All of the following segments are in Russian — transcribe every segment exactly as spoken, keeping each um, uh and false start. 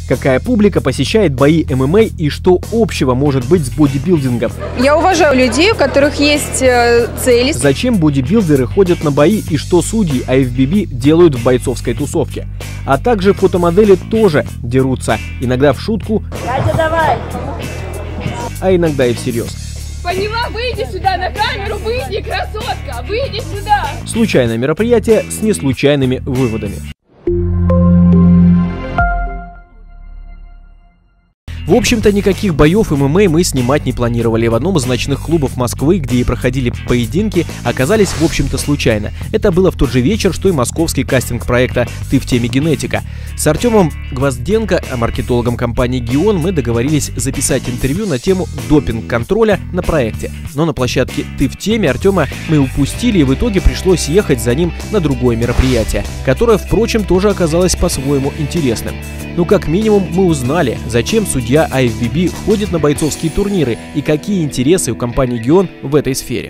Какая публика посещает бои эм эм а и что общего может быть с бодибилдингом? Я уважаю людей, у которых есть э, цели. Зачем бодибилдеры ходят на бои и что судьи ай эф би би делают в бойцовской тусовке? А также фотомодели тоже дерутся. Иногда в шутку, Катя, давай. а иногда и всерьез. Поняла, выйди сюда на камеру, выйди, красотка, выйди сюда. Случайное мероприятие с неслучайными выводами. В общем-то, никаких боев эм эм а мы снимать не планировали. В одном из ночных клубов Москвы, где и проходили поединки, оказались, в общем-то, случайно. Это было в тот же вечер, что и московский кастинг проекта «Ты в теме генетика». С Артемом Гвозденко, маркетологом компании «Гион», мы договорились записать интервью на тему допинг-контроля на проекте. Но на площадке «Ты в теме» Артема мы упустили, и в итоге пришлось ехать за ним на другое мероприятие, которое, впрочем, тоже оказалось по-своему интересным. Ну, как минимум, мы узнали, зачем судья ай эф би би ходит на бойцовские турниры и какие интересы у компании «Гион» в этой сфере.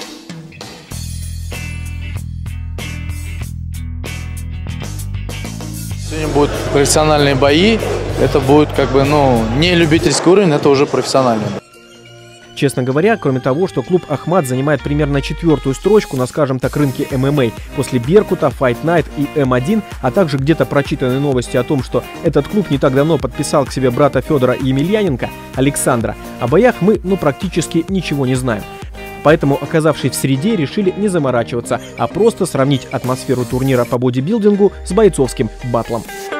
Сегодня будут профессиональные бои. Это будет как бы, ну, не любительский уровень, это уже профессиональный. Честно говоря, кроме того, что клуб «Ахмат» занимает примерно четвертую строчку на, скажем так, рынке эм эм а после «Беркута», «Fight Night» и эм один, а также где-то прочитанные новости о том, что этот клуб не так давно подписал к себе брата Федора Емельяненко, Александра, о боях мы, ну, практически ничего не знаем. Поэтому, оказавшись в среде, решили не заморачиваться, а просто сравнить атмосферу турнира по бодибилдингу с бойцовским баттлом.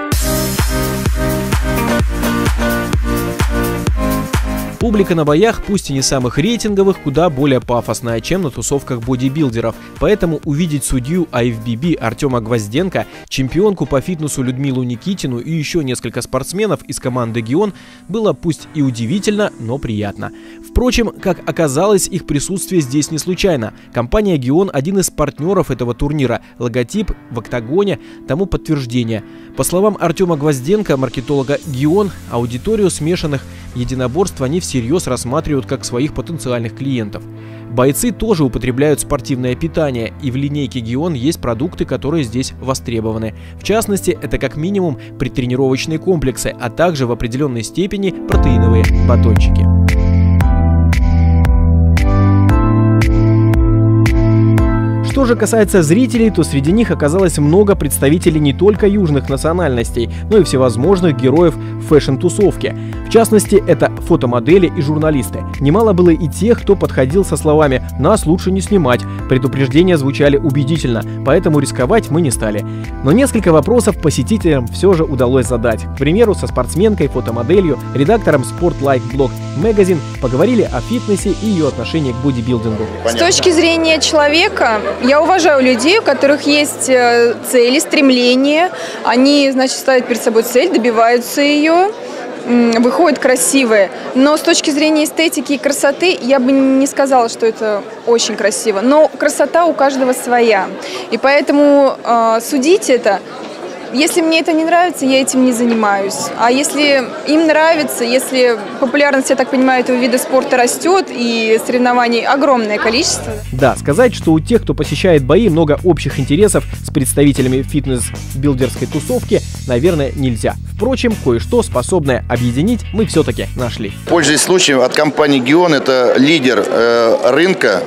Публика на боях, пусть и не самых рейтинговых, куда более пафосная, чем на тусовках бодибилдеров. Поэтому увидеть судью ай эф би би Артема Гвозденко, чемпионку по фитнесу Людмилу Никитину и еще несколько спортсменов из команды «Гион» было пусть и удивительно, но приятно. Впрочем, как оказалось, их присутствие здесь не случайно. Компания «Гион» – один из партнеров этого турнира. Логотип в октагоне тому подтверждение. По словам Артема Гвозденко, маркетолога «Гион», аудиторию смешанных единоборств они всерьез рассматривают как своих потенциальных клиентов. Бойцы тоже употребляют спортивное питание, и в линейке «Гион» есть продукты, которые здесь востребованы. В частности, это как минимум предтренировочные комплексы, а также в определенной степени протеиновые батончики. Что же касается зрителей, то среди них оказалось много представителей не только южных национальностей, но и всевозможных героев фэшн-тусовки. В частности, это фотомодели и журналисты. Немало было и тех, кто подходил со словами «нас лучше не снимать». Предупреждения звучали убедительно, поэтому рисковать мы не стали. Но несколько вопросов посетителям все же удалось задать. К примеру, со спортсменкой, фотомоделью, редактором Sport-Like Blog Magazine поговорили о фитнесе и ее отношении к бодибилдингу. С точки зрения человека, я уважаю людей, у которых есть цели, стремления. Они, значит, ставят перед собой цель, добиваются ее, выходят красивые. Но с точки зрения эстетики и красоты я бы не сказала, что это очень красиво. Но красота у каждого своя. И поэтому э, судить это... Если мне это не нравится, я этим не занимаюсь. А если им нравится, если популярность, я так понимаю, этого вида спорта растет и соревнований огромное количество. Да, сказать, что у тех, кто посещает бои, много общих интересов с представителями фитнес-билдерской тусовки, наверное, нельзя. Впрочем, кое-что, способное объединить, мы все-таки нашли. Пользуясь случаем, от компании «Гион» это лидер э, рынка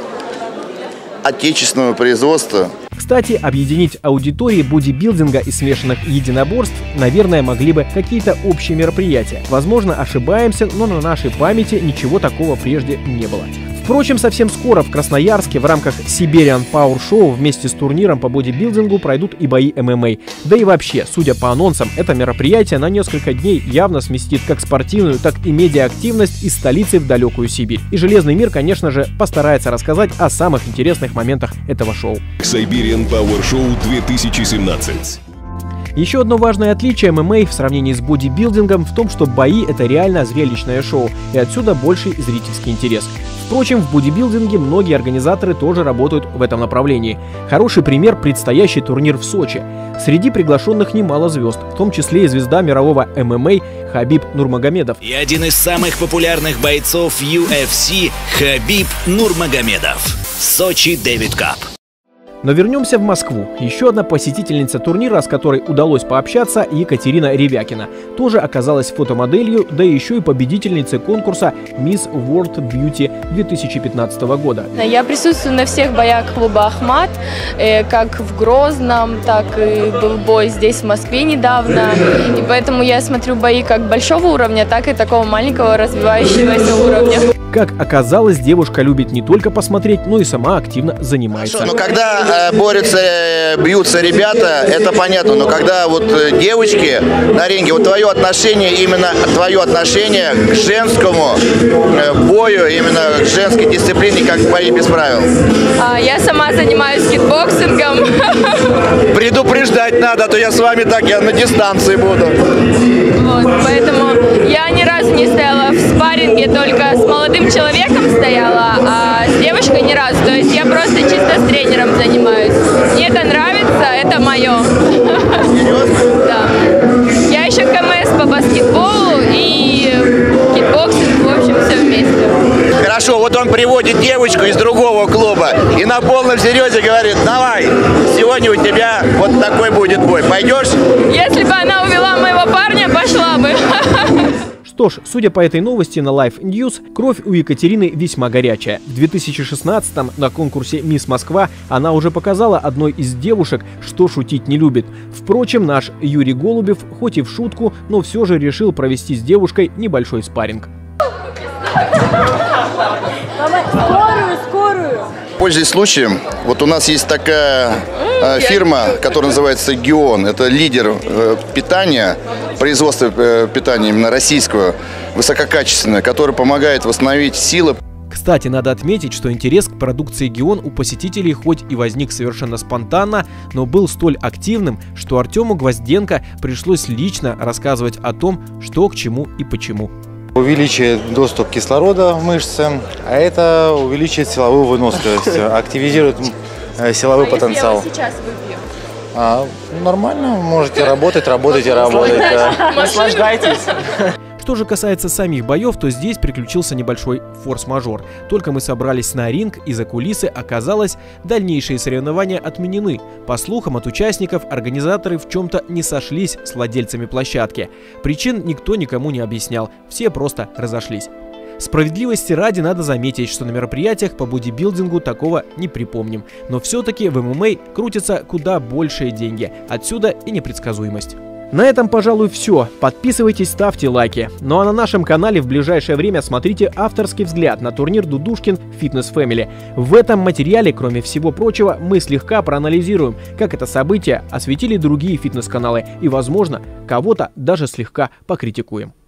отечественного производства. Кстати, объединить аудитории бодибилдинга и смешанных единоборств, наверное, могли бы какие-то общие мероприятия. Возможно, ошибаемся, но на нашей памяти ничего такого прежде не было. Впрочем, совсем скоро в Красноярске в рамках Siberian Power Show вместе с турниром по бодибилдингу пройдут и бои эм эм а. Да и вообще, судя по анонсам, это мероприятие на несколько дней явно сместит как спортивную, так и медиа-активность из столицы в далекую Сибирь. И Железный мир, конечно же, постарается рассказать о самых интересных моментах этого шоу. Siberian Power Show две тысячи семнадцать. Еще одно важное отличие эм эм а в сравнении с бодибилдингом в том, что бои — это реально зрелищное шоу, и отсюда больший зрительский интерес. Впрочем, в бодибилдинге многие организаторы тоже работают в этом направлении. Хороший пример — предстоящий турнир в Сочи. Среди приглашенных немало звезд, в том числе и звезда мирового эм эм а Хабиб Нурмагомедов. И один из самых популярных бойцов ю эф си Хабиб Нурмагомедов. Сочи Дэвид Кап. Но вернемся в Москву. Еще одна посетительница турнира, с которой удалось пообщаться, Екатерина Ревякина. Тоже оказалась фотомоделью, да еще и победительницей конкурса Мисс World Beauty две тысячи пятнадцатого года. Я присутствую на всех боях клуба «Ахмат», как в Грозном, так и был бой здесь, в Москве недавно. И поэтому я смотрю бои как большого уровня, так и такого маленького развивающегося уровня. Как оказалось, девушка любит не только посмотреть, но и сама активно занимается. Но когда э, борются, э, бьются ребята, это понятно. Но когда вот э, девочки на ринге, вот твое отношение, именно твое отношение к женскому э, бою, именно к женской дисциплине, как в бои без правил. А, я сама занимаюсь кикбоксингом. Предупреждать надо, а то я с вами так, я на дистанции буду. Вот, поэтому я ни разу не стояла в спарринге, только с молодым человеком стояла, а с девушкой ни разу. То есть я просто чисто с тренером занимаюсь. Мне это нравится, это мое. Да. Я еще КМС по баскетболу и кикбоксинг, в общем, все вместе. Хорошо, вот он приводит девочку из другого клуба и на полном серьезе говорит: давай, сегодня у тебя вот такой будет бой. Пойдешь? Если бы она увела моего парня, пошла бы. Что ж, судя по этой новости на Life News, кровь у Екатерины весьма горячая. В две тысячи шестнадцатом на конкурсе «Мисс Москва» она уже показала одной из девушек, что шутить не любит. Впрочем, наш Юрий Голубев, хоть и в шутку, но все же решил провести с девушкой небольшой спарринг. Скорую, скорую! Пользуясь случаем, вот у нас есть такая э, фирма, которая называется Гион. Это лидер э, питания, производства э, питания именно российского, высококачественное, который помогает восстановить силы. Кстати, надо отметить, что интерес к продукции Гион у посетителей хоть и возник совершенно спонтанно, но был столь активным, что Артему Гвозденко пришлось лично рассказывать о том, что к чему и почему. Увеличивает доступ кислорода в мышцы, а это увеличивает силовую выносливость, активизирует силовой а потенциал. Если я сейчас выпью? А, нормально, можете работать, работайте, работать. Наслаждайтесь. Что же касается самих боев, то здесь приключился небольшой форс-мажор. Только мы собрались на ринг, и за кулисы оказалось, дальнейшие соревнования отменены. По слухам от участников, организаторы в чем-то не сошлись с владельцами площадки. Причин никто никому не объяснял, все просто разошлись. Справедливости ради надо заметить, что на мероприятиях по бодибилдингу такого не припомним. Но все-таки в эм эм а крутятся куда большие деньги. Отсюда и непредсказуемость. На этом, пожалуй, все. Подписывайтесь, ставьте лайки. Ну а на нашем канале в ближайшее время смотрите авторский взгляд на турнир Дудушкин Fitness Family. В этом материале, кроме всего прочего, мы слегка проанализируем, как это событие осветили другие фитнес-каналы и, возможно, кого-то даже слегка покритикуем.